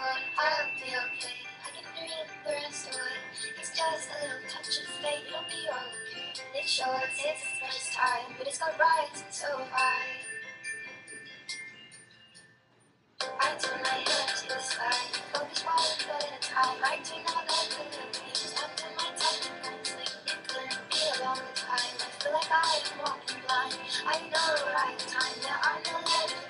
but I'll be okay. I can dream the rest away. It's just a little touch of fate, it'll be okay. It sure takes its first time, but it's got right, and so have I. I turn my head to the sky, focus one foot at a time. I do not let the little pages after my tongue and sleep. It couldn't be a long time. I feel like I am walking blind. I know the right time, there are no letters.